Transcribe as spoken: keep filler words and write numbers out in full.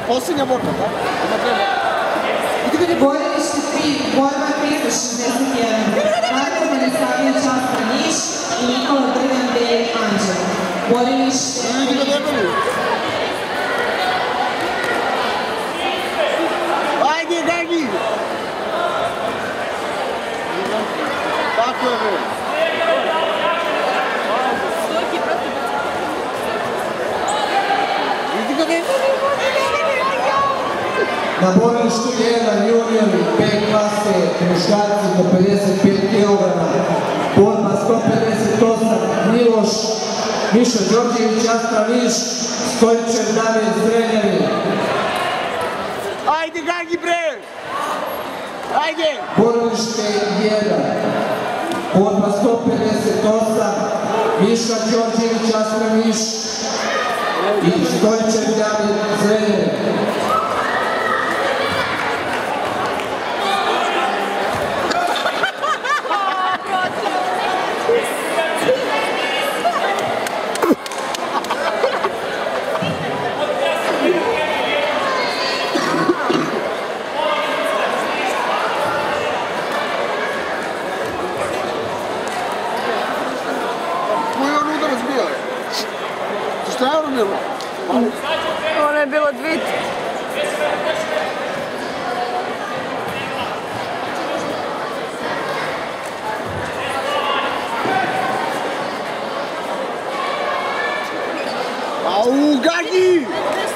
Posljednja borba, da? Bojanište tri, borba tristo šezdeset jedan. Marko Manisavljević Častra Niš i Nikola Drgan Belje Anđel. Bojanište tri. Ajde, Gagi! Tako je, bre. Na borilištu jedan juniori B klase muškarci do pedeset pet kilograma, borba sto pedeset osam, Miloš Mišo Đorđević Astra Niš, Stojčev Damir Zrenjanin. Ajde, Gagi, bre! Ajde! Borilište jedan, borba sto pedeset osam, Miša Đorđević Astra Niš i Stojčev Damir Zrenjanin. Šta je ono bilo? Ono je bilo dvit. Au, Gagi!